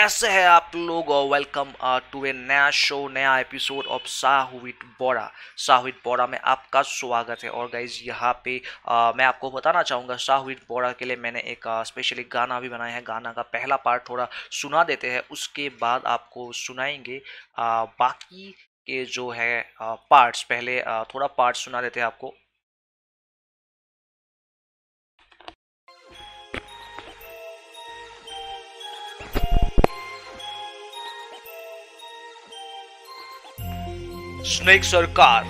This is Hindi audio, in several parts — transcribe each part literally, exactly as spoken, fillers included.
कैसे हैं आप लोग और वेलकम टू ए नया शो, नया episode of Sah with Bora. Sah with Bora में आपका स्वागत है। और गाइज यहाँ पे uh, मैं आपको बताना चाहूँगा, साह विद बोरा के लिए मैंने एक स्पेशली uh, गाना भी बनाया है। गाना का पहला पार्ट थोड़ा सुना देते हैं, उसके बाद आपको सुनाएंगे uh, बाकी के जो है पार्ट्स। uh, पहले uh, थोड़ा पार्ट सुना देते हैं आपको। स्नेक सरकार,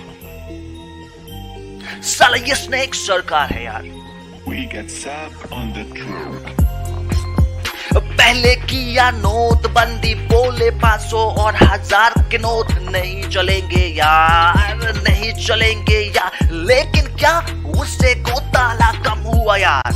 साला ये स्नेक सरकार है यार। We get sap on the truth. पहले किया नोटबंदी, बोले पाँच सौ और हजार के नोट नहीं चलेंगे यार, नहीं चलेंगे यार। लेकिन क्या उससे घोटाला कम हुआ यार।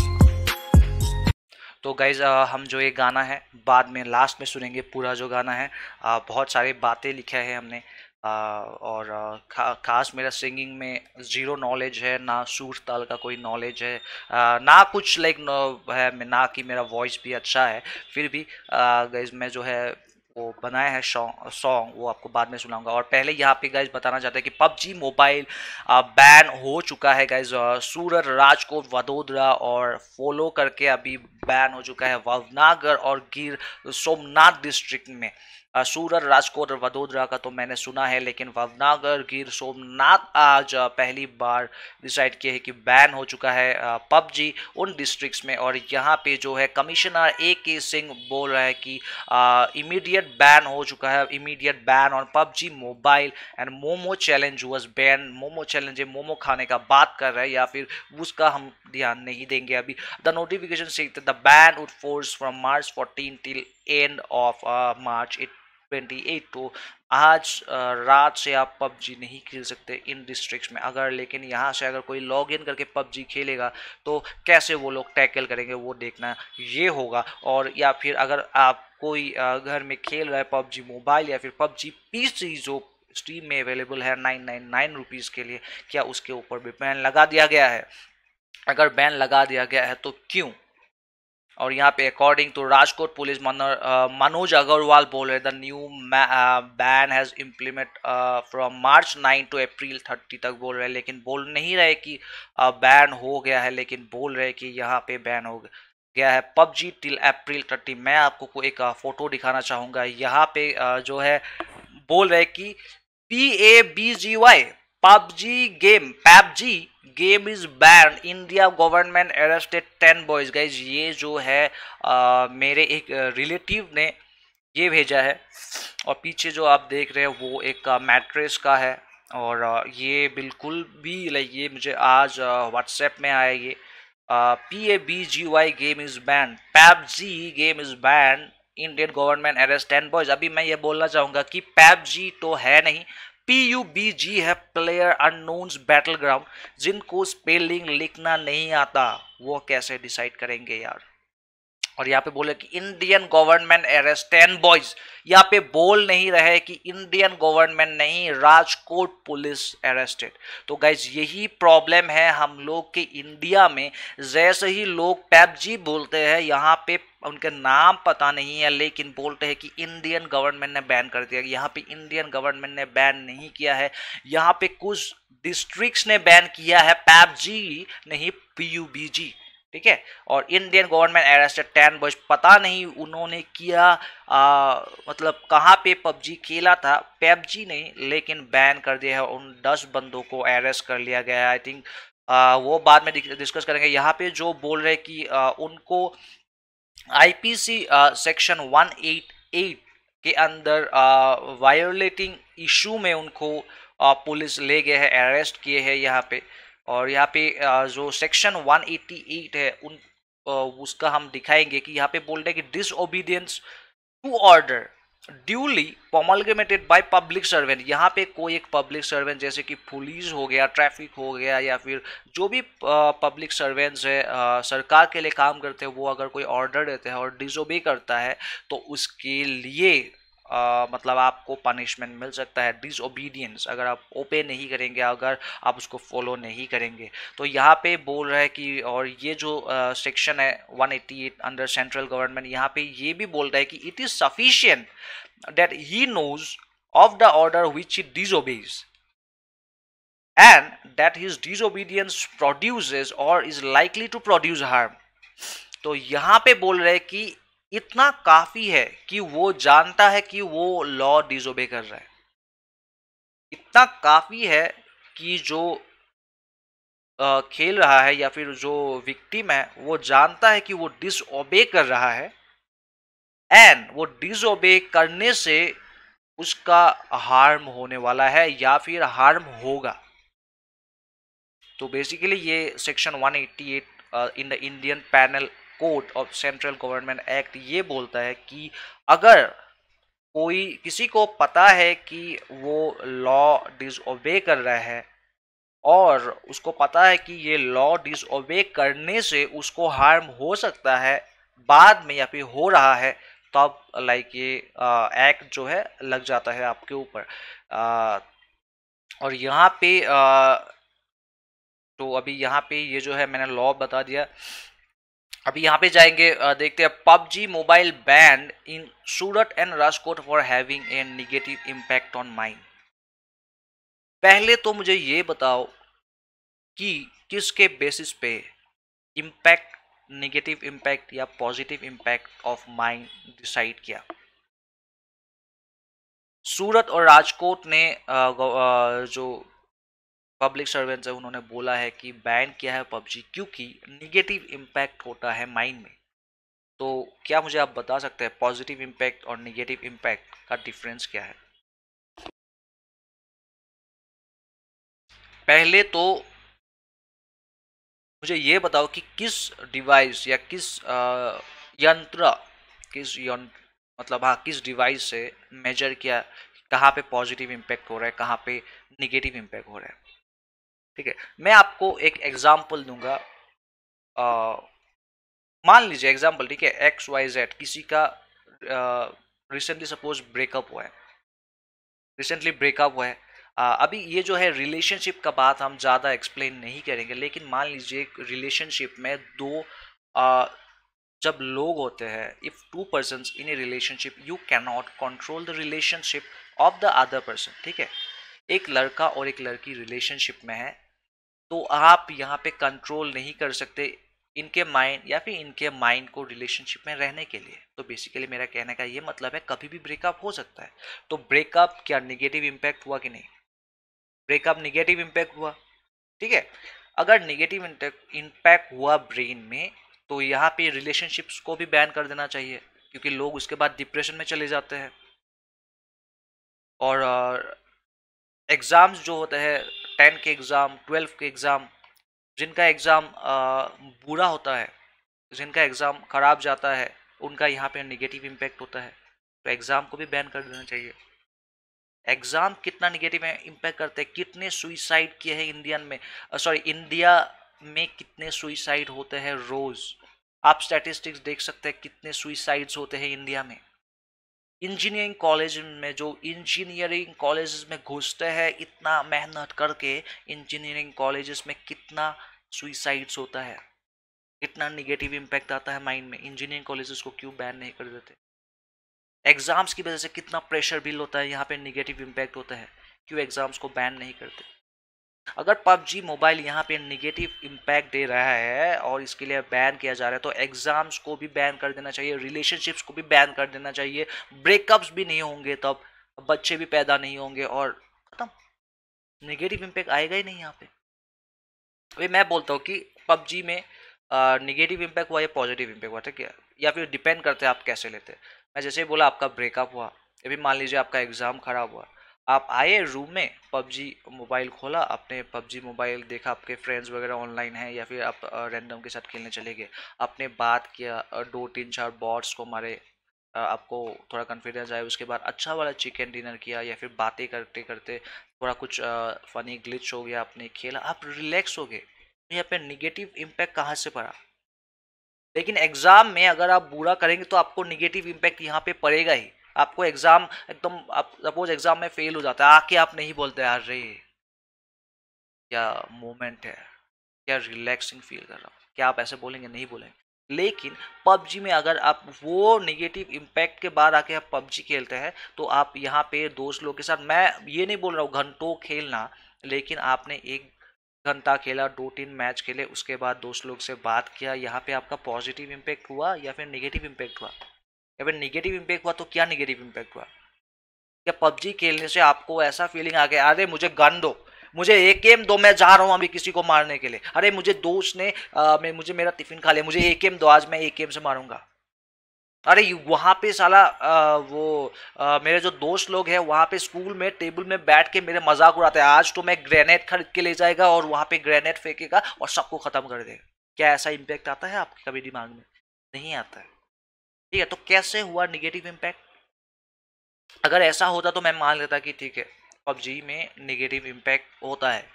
तो गाइज हम जो ये गाना है बाद में लास्ट में सुनेंगे। पूरा जो गाना है आ, बहुत सारी बातें लिखा है हमने। आ, और खा, खास मेरा सिंगिंग में ज़ीरो नॉलेज है, ना सुर ताल का कोई नॉलेज है, आ, ना कुछ लाइक है, ना कि मेरा वॉइस भी अच्छा है। फिर भी गाइज मैं जो है वो बनाया है सॉन्ग, वो आपको बाद में सुनाऊंगा। और पहले यहाँ पे गाइज बताना चाहते हैं कि पबजी मोबाइल बैन हो चुका है गाइज। सूरत, राजकोट, वडोदरा और फॉलो करके अभी बैन हो चुका है वडनगर और गिर सोमनाथ डिस्ट्रिक्ट में। सूरत, राजकोट और वडोदरा का तो मैंने सुना है, लेकिन वडनगर, गिर सोमनाथ आज पहली बार डिसाइड किया है कि बैन हो चुका है पबजी उन डिस्ट्रिक्ट्स में। और यहाँ पे जो है कमिश्नर ए के सिंह बोल रहा है कि इमीडिएट बैन हो चुका है, immediate ban on PUBG mobile and momo challenge was ban. Momo challenge है, मोमो खाने का बात कर रहा है, या फिर उसका हम ध्यान नहीं देंगे अभी। द नोटिफिकेशन से the ban would force from March fourteen till end of March अट्ठाईस। तो आज uh, रात से आप पबजी नहीं खेल सकते इन डिस्ट्रिक्ट्स में। अगर लेकिन यहाँ से अगर कोई लॉग इन करके पबजी खेलेगा तो कैसे वो लोग टैकल करेंगे वो देखना ये होगा। और या फिर अगर आप कोई uh, घर में खेल रहा है पबजी मोबाइल या फिर पबजी पीसी जो स्टीम में अवेलेबल है नाइन नाइन नाइन रुपीज़ के लिए, क्या उसके ऊपर भी बैन लगा दिया गया है? अगर बैन लगा दिया गया है तो क्यों? और यहाँ पे according to Rajkot police Manoj Agarwal बोल रहे the new ban has implement from March nine to April thirty तक बोल रहे हैं। लेकिन बोल नहीं रहे कि बैन uh, हो गया है, लेकिन बोल रहे कि यहाँ पे बैन हो गया है पबजी टिल अप्रैल थर्टी। मैं आपको एक uh, फोटो दिखाना चाहूँगा। यहाँ पे uh, जो है बोल रहे कि P A B G Y PUBG game PUBG game is ban, India government arrested ten boys. Guys ये जो है आ, मेरे एक रिलेटिव ने ये भेजा है। और पीछे जो आप देख रहे हैं वो एक मैट्रेस का है। और आ, ये बिल्कुल भी लाइक ये मुझे आज व्हाट्सएप में आया। ये P A B G Y game is ban, PUBG game is ban, Indian government arrest ten boys. अभी मैं ये बोलना चाहूँगा कि पबजी तो है नहीं, पी यू बी जी है, प्लेयर अननोन्स बैटल ग्राउंड। जिनको स्पेलिंग लिखना नहीं आता वो कैसे डिसाइड करेंगे यार। और यहाँ पे बोले कि Indian government arrest ten boys. यहाँ पे बोल नहीं रहे कि इंडियन गवर्नमेंट नहीं, राजकोट पुलिस अरेस्टेड। तो गाइज यही प्रॉब्लम है हम लोग के इंडिया में। जैसे ही लोग पबजी बोलते हैं, यहाँ पे उनके नाम पता नहीं है, लेकिन बोलते हैं कि इंडियन गवर्नमेंट ने बैन कर दिया। यहाँ पे इंडियन गवर्नमेंट ने बैन नहीं किया है, यहाँ पे कुछ डिस्ट्रिक्ट्स ने बैन किया है, पबजी नहीं पी यू बी जी, ठीक है। और Indian government arrested ten boys, पता नहीं उन्होंने किया आ, मतलब कहाँ पे पबजी खेला था, पबजी नहीं, लेकिन बैन कर दिया है। उन दस बंदों को अरेस्ट कर लिया गया है। आई थिंक वो बाद में डिस्कस करेंगे। यहाँ पे जो बोल रहे कि आ, उनको IPC section one eighty eight के अंदर वायोलेटिंग इशू में उनको आ, पुलिस ले गए हैं, अरेस्ट किए हैं यहाँ पे। और यहाँ पे आ, जो सेक्शन वन एटी एट है उन आ, उसका हम दिखाएंगे कि यहाँ पे बोल रहे हैं कि disobedience to order duly promulgated by public servant. यहाँ पे कोई एक पब्लिक सर्वेंट जैसे कि पुलिस हो गया, ट्रैफिक हो गया, या फिर जो भी पब्लिक सर्वेंट्स है आ, सरकार के लिए काम करते हैं, वो अगर कोई ऑर्डर देते हैं और डिसोबे करता है तो उसके लिए आ, मतलब आपको पनिशमेंट मिल सकता है, डिसओबीडियंस, अगर आप ओबे नहीं करेंगे, अगर आप उसको फॉलो नहीं करेंगे। तो यहाँ पे बोल रहा है कि, और ये जो सेक्शन है one eighty eight under central government, यहाँ पे ये भी बोल रहा है कि it is sufficient that he knows of the order which he disobeys and that his disobedience produces or is likely to produce harm। तो यहां पे बोल रहे हैं कि इतना काफी है कि वो जानता है कि वो लॉ डिसोबे कर रहा है, इतना काफी है कि जो आ, खेल रहा है या फिर जो विक्टिम है वो जानता है कि वो डिसओबे कर रहा है, एंड वो डिसओबे करने से उसका हार्म होने वाला है या फिर हार्म होगा। तो बेसिकली ये section one eighty eight in the Indian penal code of central government act ये बोलता है कि अगर कोई किसी को पता है कि वो लॉ डिसओबे कर रहा है और उसको पता है कि ये लॉ डिसओबे करने से उसको हार्म हो सकता है बाद में या फिर हो रहा है, तब लाइक ये एक्ट जो है लग जाता है आपके ऊपर। और यहाँ पे आ, तो अभी यहाँ पे ये जो है मैंने लॉ बता दिया। अभी यहाँ पे जाएंगे, देखते हैं PUBG mobile banned in Surat and Rajkot for having a negative impact on mind. पहले तो मुझे ये बताओ कि किसके बेसिस पे इम्पैक्ट, नेगेटिव इम्पैक्ट या positive impact of mind decide किया। सूरत और राजकोट ने जो पब्लिक सर्वेंट्स है उन्होंने बोला है कि बैन किया है पबजी क्योंकि निगेटिव इम्पैक्ट होता है माइंड में। तो क्या मुझे आप बता सकते हैं पॉजिटिव इम्पैक्ट और निगेटिव इम्पैक्ट का डिफरेंस क्या है? पहले तो मुझे ये बताओ कि किस डिवाइस या किस यंत्र, किस यंत्र मतलब हाँ किस डिवाइस से मेजर किया कहाँ पे पॉजिटिव इम्पैक्ट हो रहा है, कहाँ पे निगेटिव इम्पैक्ट हो रहा है। ठीक है, मैं आपको एक एग्जाम्पल दूंगा। मान लीजिए एग्जाम्पल, ठीक है, एक्स वाई जेड किसी का रिसेंटली सपोज ब्रेकअप हुआ है, रिसेंटली ब्रेकअप हुआ है। uh, अभी ये जो है रिलेशनशिप का बात हम ज़्यादा एक्सप्लेन नहीं करेंगे, लेकिन मान लीजिए रिलेशनशिप में दो uh, जब लोग होते हैं, if two person in a relationship you can not control the relationship of the other person. ठीक है, एक लड़का और एक लड़की रिलेशनशिप में है तो आप यहाँ पे कंट्रोल नहीं कर सकते इनके माइंड या फिर इनके माइंड को रिलेशनशिप में रहने के लिए। तो बेसिकली मेरा कहने का ये मतलब है कभी भी ब्रेकअप हो सकता है। तो ब्रेकअप क्या निगेटिव इम्पैक्ट हुआ कि नहीं? ब्रेकअप निगेटिव इम्पैक्ट हुआ। ठीक है, अगर निगेटिव इम्पैक्ट हुआ ब्रेन में तो यहाँ पे रिलेशनशिप्स को भी बैन कर देना चाहिए क्योंकि लोग उसके बाद डिप्रेशन में चले जाते हैं। और एग्ज़ाम्स जो होते हैं, टेन के एग्ज़ाम, ट्वेल्व के एग्ज़ाम, जिनका एग्ज़ाम बुरा होता है, जिनका एग्ज़ाम ख़राब जाता है, उनका यहाँ पे निगेटिव इम्पैक्ट होता है, तो एग्ज़ाम को भी बैन कर देना चाहिए। एग्ज़ाम कितना निगेटिव इम्पैक्ट करते हैं, कितने सुइसाइड किए हैं इंडियन में, सॉरी इंडिया में कितने सुइसाइड होते हैं रोज़। आप स्टैटिस्टिक्स देख सकते हैं कितने सुइसाइड्स होते हैं इंडिया में। इंजीनियरिंग कॉलेज में जो इंजीनियरिंग कॉलेजेस में घुसते हैं इतना मेहनत करके, इंजीनियरिंग कॉलेजेस में कितना सुइसाइड्स होता है, कितना निगेटिव इम्पैक्ट आता है माइंड में। इंजीनियरिंग कॉलेजेस को क्यों बैन नहीं कर देते? एग्जाम्स की वजह से कितना प्रेशर बिल होता है, यहाँ पे निगेटिव इम्पैक्ट होता है, क्यों एग्जाम्स को बैन नहीं करते? अगर पबजी मोबाइल यहाँ पे निगेटिव इम्पैक्ट दे रहा है और इसके लिए बैन किया जा रहा है तो एग्जाम्स को भी बैन कर देना चाहिए, रिलेशनशिप्स को भी बैन कर देना चाहिए, ब्रेकअप्स भी नहीं होंगे, तब बच्चे भी पैदा नहीं होंगे और खत्म, निगेटिव इम्पैक्ट आएगा ही नहीं यहाँ पे। अभी मैं बोलता हूँ कि पबजी में निगेटिव इम्पैक्ट हुआ या पॉजिटिव इम्पैक्ट हुआ, ठीक है, या फिर डिपेंड करते हैं आप कैसे लेते हैं। मैं जैसे बोला आपका ब्रेकअप हुआ, अभी मान लीजिए आपका एग्ज़ाम खराब हुआ, आप आए रूम में, पबजी मोबाइल खोला, आपने पबजी मोबाइल देखा, आपके फ्रेंड्स वगैरह ऑनलाइन हैं या फिर आप रैंडम के साथ खेलने चले गए, आपने बात किया, दो तीन चार बॉट्स को मारे, आपको थोड़ा कॉन्फिडेंस आया, उसके बाद अच्छा वाला चिकन डिनर किया या फिर बातें करते करते थोड़ा कुछ फनी ग्लिच हो गया, आपने खेला, आप रिलैक्स हो गए, यहाँ पे निगेटिव इम्पैक्ट कहाँ से पड़ा? लेकिन एग्जाम में अगर आप बुरा करेंगे तो आपको निगेटिव इम्पैक्ट यहाँ पे पड़ेगा ही। आपको एग्जाम एकदम, आप सपोज एग्जाम में फेल हो जाता है, आके आप नहीं बोलते यार रे क्या मोमेंट है, क्या रिलैक्सिंग फील कर रहा हूँ, क्या आप ऐसे बोलेंगे? नहीं बोलेंगे। लेकिन पबजी में अगर आप वो नेगेटिव इम्पैक्ट के बाद आके आप पबजी खेलते हैं तो आप यहाँ पे दोस्त लोग के साथ, मैं ये नहीं बोल रहा हूँ घंटों खेलना, लेकिन आपने एक घंटा खेला, दो तीन मैच खेले, उसके बाद दोस्त लोग से बात किया, यहाँ पे आपका पॉजिटिव इम्पैक्ट हुआ या फिर नेगेटिव इम्पैक्ट हुआ? या फिर नेगेटिव इम्पैक्ट हुआ तो क्या नेगेटिव इम्पैक्ट हुआ? क्या पबजी खेलने से आपको ऐसा फीलिंग आ गया अरे मुझे गन दो, मुझे एक एम दो, मैं जा रहा हूँ अभी किसी को मारने के लिए, अरे मुझे दोस्त ने आ, मैं मुझे मेरा टिफिन खा लिया, मुझे एक एम दो, आज मैं एक एम से मारूंगा। अरे वहां पे साला आ, वो आ, मेरे जो दोस्त लोग हैं वहां पे स्कूल में टेबल में बैठ के मेरे मजाक उड़ाते हैं, आज तो मैं ग्रेनेड खरीद के ले जाएगा और वहां पे ग्रेनेड फेंकेगा और सबको खत्म कर देगा। क्या ऐसा इम्पैक्ट आता है आपके कभी दिमाग में? नहीं आता है। ठीक है, तो कैसे हुआ निगेटिव इम्पैक्ट? अगर ऐसा होता तो मैं मान लेता कि ठीक है पबजी में नेगेटिव इम्पैक्ट होता है,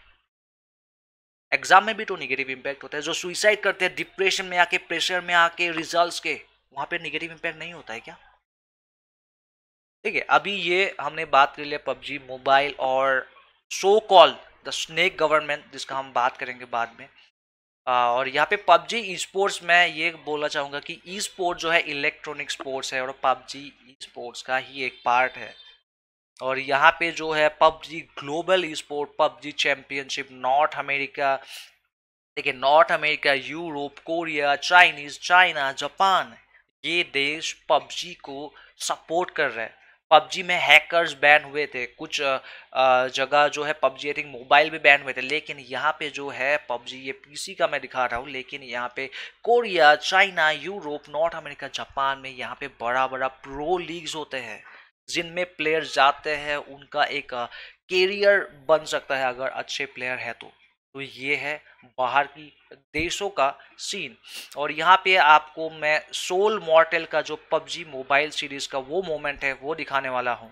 एग्जाम में भी तो नेगेटिव इम्पैक्ट होता है, जो सुइसाइड करते हैं डिप्रेशन में आके, प्रेशर में आके, रिजल्ट्स के, वहां पे नेगेटिव इम्पैक्ट नहीं होता है क्या? ठीक है, अभी ये हमने बात कर लिया पबजी मोबाइल और so call the snake government, जिसका हम बात करेंगे बाद में। आ, और यहाँ पे पबजी ई स्पोर्ट्स, मैं ये बोलना चाहूंगा कि ई स्पोर्ट जो है इलेक्ट्रॉनिक स्पोर्ट्स है और पबजी ई स्पोर्ट्स का ही एक पार्ट है। और यहाँ पे जो है PUBG global e sport, PUBG championship, North America, देखिए North America, Europe, Korea, Chinese, China, Japan, ये देश पबजी को सपोर्ट कर रहे हैं। पबजी में हैकर्स बैन हुए थे, कुछ जगह जो है पबजी आई थिंक मोबाइल भी बैन हुए थे, लेकिन यहाँ पे जो है पबजी, ये पीसी का मैं दिखा रहा हूँ, लेकिन यहाँ पे Korea, China, Europe, North America, Japan में यहाँ पे बड़ा बड़ा प्रो लीग्स होते हैं जिनमें प्लेयर्स जाते हैं, उनका एक कैरियर बन सकता है अगर अच्छे प्लेयर है तो। तो ये है बाहर की देशों का सीन। और यहाँ पे आपको मैं सोल मॉर्टल का जो पबजी मोबाइल सीरीज का वो मोमेंट है वो दिखाने वाला हूँ।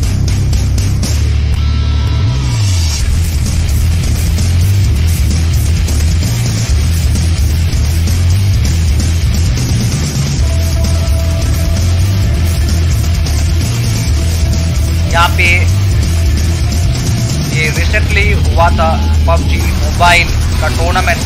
यहाँ पे ये रिसेंटली हुआ था पबजी मोबाइल का टूर्नामेंट।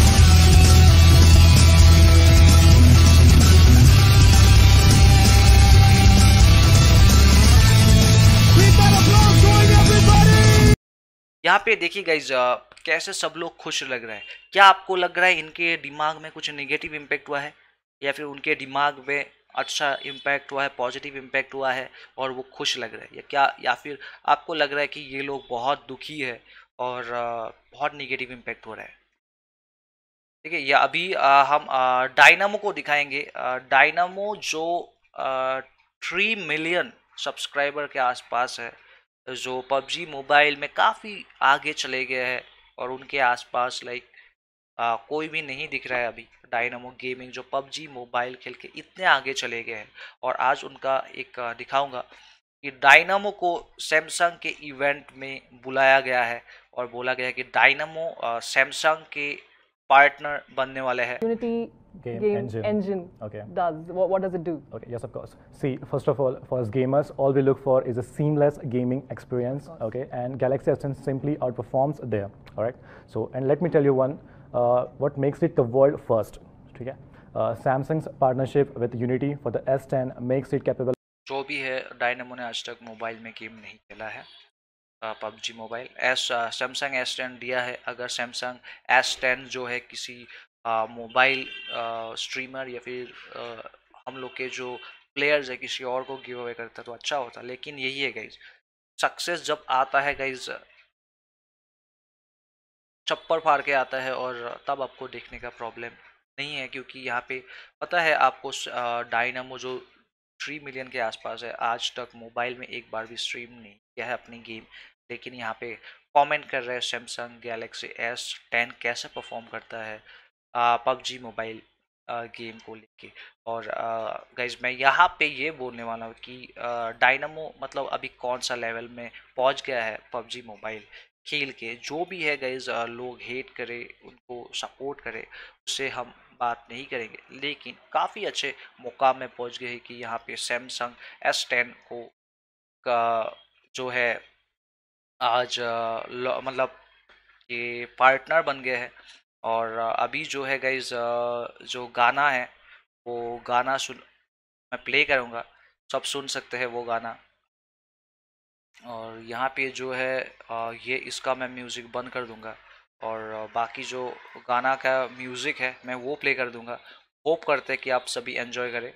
यहाँ पे देखिए गाइज कैसे सब लोग खुश लग रहे हैं। क्या आपको लग रहा है इनके दिमाग में कुछ नेगेटिव इम्पैक्ट हुआ है या फिर उनके दिमाग में अच्छा इम्पैक्ट हुआ है, पॉजिटिव इम्पैक्ट हुआ है और वो खुश लग रहे हैं, या क्या, या फिर आपको लग रहा है कि ये लोग बहुत दुखी है और बहुत नेगेटिव इम्पैक्ट हो रहा है? ठीक है, या अभी आ, हम डायनामो को दिखाएंगे। डायनामो जो थ्री मिलियन सब्सक्राइबर के आसपास है, जो पबजी मोबाइल में काफ़ी आगे चले गए हैं और उनके आसपास लाइक कोई भी नहीं दिख रहा है अभी डायनामो गेमिंग, जो पबजी मोबाइल खेल के इतने आगे चले गए हैं। और आज उनका एक दिखाऊंगा कि डायनामो को सैमसंग के इवेंट में बुलाया गया है और बोला गया है कि डायनामो सैमसंग के पार्टनर बनने वाले हैं। Unity Game, game engine. engine Okay. does. What, what does it do? Okay, yes, of course. See, first of all, for us gamers, all we look for is a seamless gaming experience. Okay, and Galaxy S ten simply outperforms there. All right. So, and let me tell you one, uh, what makes it the world first. Okay. Uh, Samsung's partnership with Unity for the S ten makes it capable. जो भी है, डायनामो ने आज तक मोबाइल में गेम नहीं खेला है PUBG mobile. S Samsung S ten दिया है। अगर सैमसंग एस टेन जो है किसी मोबाइल स्ट्रीमर या फिर आ, हम लोग के जो प्लेयर्स है किसी और को गिव अवे करता तो अच्छा होता, लेकिन यही है गाइज, सक्सेस जब आता है गाइज छप्पर फाड़ के आता है और तब आपको देखने का प्रॉब्लम नहीं है, क्योंकि यहाँ पे पता है आपको डायनामो जो थ्री मिलियन के आसपास है, आज तक मोबाइल में एक बार भी स्ट्रीम नहीं किया है अपनी गेम, लेकिन यहाँ पे कमेंट कर रहे हैं सैमसंग गैलेक्सी एस टेन कैसे परफॉर्म करता है पबजी मोबाइल गेम को लेके। और गाइज मैं यहाँ पे ये बोलने वाला हूँ कि डायनामो मतलब अभी कौन सा लेवल में पहुँच गया है पबजी मोबाइल खेल के। जो भी है गाइज लोग हेट करे, उनको सपोर्ट करे, उससे हम बात नहीं करेंगे, लेकिन काफ़ी अच्छे मुकाम में पहुंच गए कि यहाँ पे सैमसंग एस टेन को का जो है आज अ, ल- मतलब ये पार्टनर बन गए हैं। और अ, अभी जो है गाइज जो गाना है वो गाना सुन मैं प्ले करूँगा, सब सुन सकते हैं वो गाना। और यहाँ पे जो है अ, ये इसका मैं म्यूज़िक बंद कर दूंगा और अ, बाकी जो गाना का म्यूज़िक है मैं वो प्ले कर दूंगा। होप करते हैं कि आप सभी एंजॉय करें।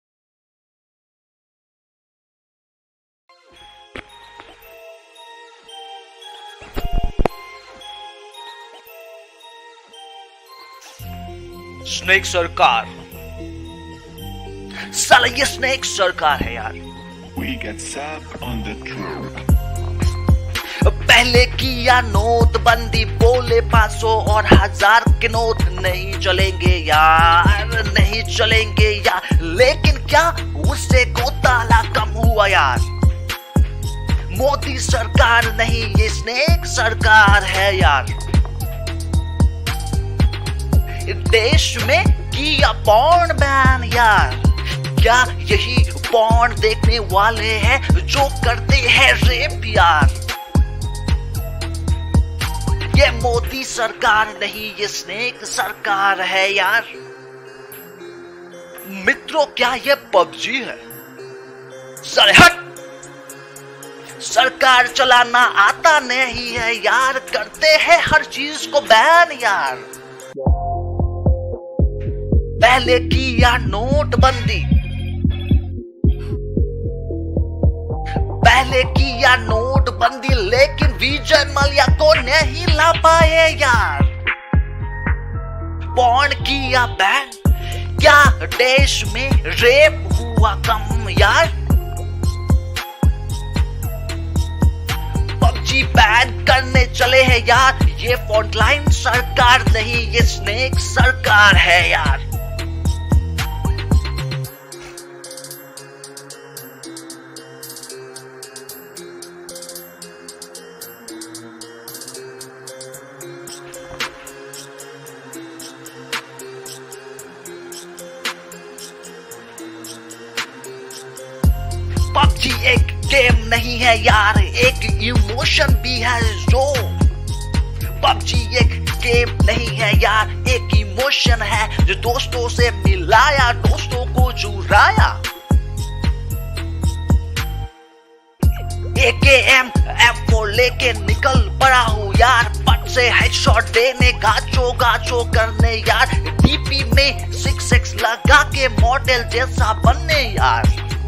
स्नेक सरकार, साला ये स्नेक सरकार है यार। We get sap on the track. पहले किया नोटबंदी, बोले पाँच सौ और हजार के नोट नहीं चलेंगे यार, नहीं चलेंगे यार। लेकिन क्या उससे घोटाला कम हुआ यार? मोदी सरकार नहीं, ये स्नेक सरकार है यार। देश में किया पॉर्न बैन यार। क्या यही पॉर्न देखने वाले हैं जो करते हैं रेप यार? ये मोदी सरकार नहीं, ये स्नेक सरकार है यार। मित्रों क्या ये पबजी है? सर हट, सरकार चलाना आता नहीं है यार, करते हैं हर चीज को बैन यार। पहले किया नोटबंदी, पहले किया नोटबंदी, लेकिन विजय मल्ल्या को नहीं ला पाए यार। पॉर्न किया बैन, क्या देश में रेप हुआ कम यार? पबजी बैन करने चले हैं यार, ये फ्रंटलाइन सरकार नहीं, ये स्नेक सरकार है यार। पबजी एक गेम नहीं है यार, एक इमोशन भी है जो। पबजी एक गेम नहीं है यार, एक इमोशन है जो दोस्तों से मिलाया, दोस्तों को जुड़ाया। एके एम एम फोर लेके निकल पड़ा हूँ यार, पट से हेडशॉट देने, गाचो गाचो करने यार। डीपी में सिक्स एक्स लगा के मॉडल जैसा बनने यार।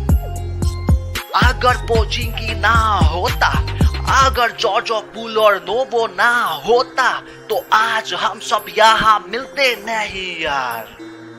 अगर पोचिंग की ना होता, अगर जॉर्जो पुल और नोबो ना होता, तो आज हम सब यहाँ मिलते नहीं यार।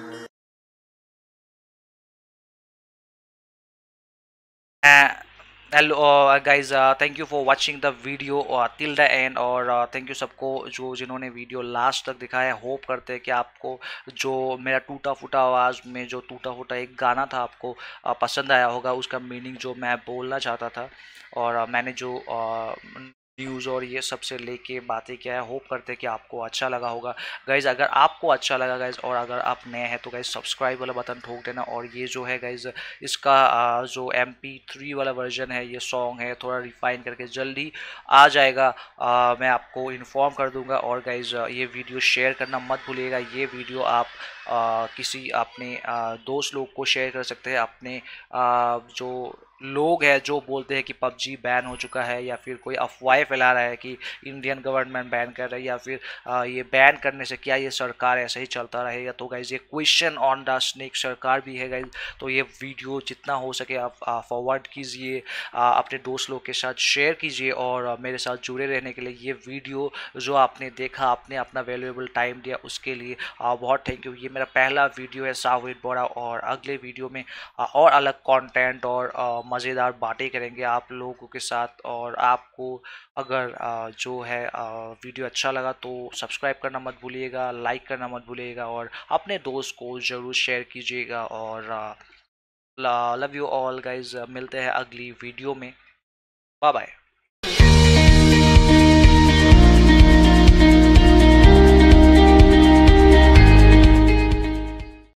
Hello guys, thank you for watching the video till the end. और थैंक यू सबको जो जिन्होंने वीडियो लास्ट तक दिखाया। होप करते हैं कि आपको जो मेरा टूटा फूटा आवाज़ में जो टूटा फूटा एक गाना था आपको uh, पसंद आया होगा, उसका मीनिंग जो मैं बोलना चाहता था। और uh, मैंने जो uh, न्यूज़ और ये सब से लेके बातें किया है, होप करते हैं कि आपको अच्छा लगा होगा। गाइज़ अगर आपको अच्छा लगा गाइज़, और अगर आप नए हैं तो गाइज़ सब्सक्राइब वाला बटन ठोक देना। और ये जो है गाइज़ इसका आ, जो एम पी थ्री वाला वर्जन है, ये सॉन्ग है थोड़ा रिफाइन करके जल्दी आ जाएगा, आ, मैं आपको इन्फॉर्म कर दूंगा। और गाइज़ ये वीडियो शेयर करना मत भूलिएगा। ये वीडियो आप आ, किसी अपने आ, दोस्त लोग को शेयर कर सकते हैं। अपने आ, जो लोग हैं जो बोलते हैं कि पबजी बैन हो चुका है, या फिर कोई अफवाहें फैला रहा है कि इंडियन गवर्नमेंट बैन कर रही है, या फिर आ, ये बैन करने से क्या ये सरकार ऐसे ही चलता रहेगा। तो गाइज ये क्वेश्चन ऑन द स्नेक सरकार भी है गाइज। तो ये वीडियो जितना हो सके आप फॉरवर्ड कीजिए, अपने दोस्त लोग के साथ शेयर कीजिए, और आ, मेरे साथ जुड़े रहने के लिए, ये वीडियो जो आपने देखा, आपने अपना वैल्यूएबल टाइम दिया, उसके लिए आ, बहुत थैंक यू। ये मेरा पहला वीडियो है साह विद बोरा, और अगले वीडियो में आ, और अलग कंटेंट और आ, मज़ेदार बातें करेंगे आप लोगों के साथ। और आपको अगर आ, जो है आ, वीडियो अच्छा लगा तो सब्सक्राइब करना मत भूलिएगा, लाइक करना मत भूलिएगा, और अपने दोस्त को ज़रूर शेयर कीजिएगा। और लव यू ऑल गाइज, मिलते हैं अगली वीडियो में। Bye bye.